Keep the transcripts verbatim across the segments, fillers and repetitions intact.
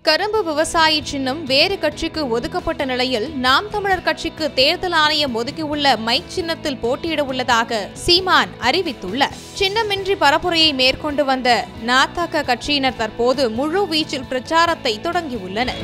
கரும்பு விவசாயி சின்னம் வேறு கட்சிக்கு ஒதுக்கப்பட்ட நிலையில் நாம் தமிழர் கட்சிக்கு தேர்தல் ஆணையம் ஒதுக்கியுள்ள மைக் சின்னத்தில் போட்டியிட உள்ளதாக சீமான் அறிவித்துள்ளார். சின்னமின்றி பரப்புரையை மேற்கொண்டு வந்த நாதக கட்சியினர் தற்போது முழு வீச்சில் பிரச்சாரத்தை தொடங்கியுள்ளனர்.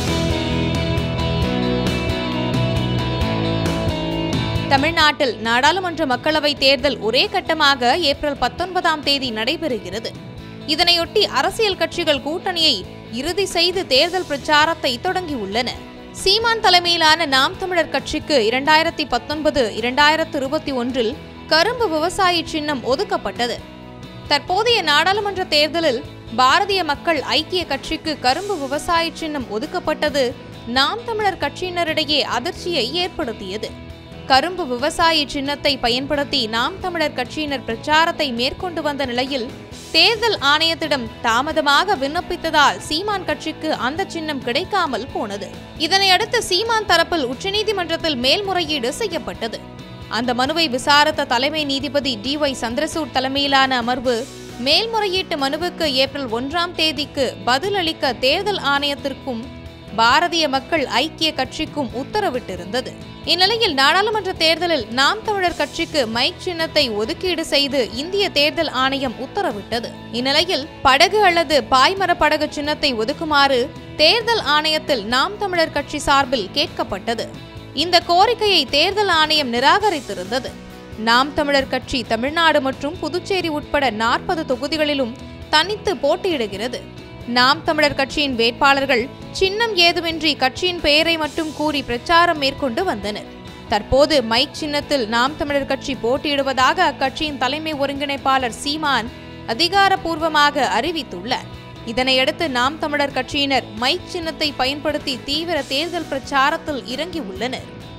தமிழ்நாட்டில் நாடாளுமன்ற மக்களவைத் தேர்தல் ஒரே கட்டமாக ஏப்ரல் பத்தொன்பதாம் தேதி நடைபெறுகிறது. இதனையொட்டி அரசியல் கட்சிகள் கூட்டணியை இறுதி செய்து தேர்தல் பிரச்சாரத்தை தொடங்கியுள்ளன. சீமான் தலைமையிலான நாம் தமிழர் கட்சிக்கு இரண்டாயிரத்தி பத்தொன்பது இரண்டாயிரத்து இருபத்தி ஒன்றில் கரும்பு விவசாயி சின்னம் ஒதுக்கப்பட்டது. தற்போதைய நாடாளுமன்ற தேர்தலில் பாரதிய மக்கள் ஐக்கிய கட்சிக்கு கரும்பு விவசாயி சின்னம் ஒதுக்கப்பட்டது நாம் தமிழர் கட்சியினரிடையே அதிர்ச்சியை ஏற்படுத்தியது. கரும்பு விவசாயி சின்னத்தை பயன்படுத்தி நாம் தமிழர் கட்சியினர் பிரச்சாரத்தை மேற்கொண்டு வந்த நிலையில் தேர்தல் ஆணையத்திடம் தாமதமாக விண்ணப்பித்ததால் சீமான் கட்சிக்கு அந்த சின்னம் கிடைக்காமல் போனது. இதனையடுத்து சீமான் தரப்பில் உச்சநீதிமன்றத்தில் மேல்முறையீடு செய்யப்பட்டது. அந்த மனுவை விசாரித்த தலைமை நீதிபதி டி ஒய் சந்திரசூட் தலைமையிலான அமர்வு மேல்முறையீட்டு மனுவுக்கு ஏப்ரல் ஒன்றாம் தேதிக்கு பதிலளிக்க தேர்தல் ஆணையத்திற்கும் பாரதிய மக்கள் ஐக்கிய கட்சிக்கும் உத்தரவிட்டிருந்தது. இந்நிலையில் நாடாளுமன்ற தேர்தலில் நாம் தமிழர் கட்சிக்கு மைக் சின்னத்தை ஒதுக்கீடு செய்து இந்திய தேர்தல் ஆணையம் உத்தரவிட்டது. இந்நிலையில் படகு அல்லது பாய்மர படகு சின்னத்தை ஒதுக்குமாறு தேர்தல் ஆணையத்தில் நாம் தமிழர் கட்சி சார்பில் கேட்கப்பட்டது. இந்த கோரிக்கையை தேர்தல் ஆணையம் நிராகரித்திருந்தது. நாம் தமிழர் கட்சி தமிழ்நாடு மற்றும் புதுச்சேரி உட்பட நாற்பது தொகுதிகளிலும் தனித்து போட்டியிடுகிறது. நாம் தமிழர் கட்சியின் வேட்பாளர்கள் சின்னம் ஏதுமின்றி கட்சியின் பெயரை மட்டும் கூறி பிரச்சாரம் மேற்கொண்டு வந்தனர். தற்போது மைக் சின்னத்தில் நாம் தமிழர் கட்சி போட்டியிடுவதாக அக்கட்சியின் தலைமை ஒருங்கிணைப்பாளர் சீமான் அதிகாரப்பூர்வமாக அறிவித்துள்ளார். இதனையடுத்து நாம் தமிழர் கட்சியினர் மைக் சின்னத்தை பயன்படுத்தி தீவிர தேர்தல் பிரச்சாரத்தில் இறங்கியுள்ளனர்.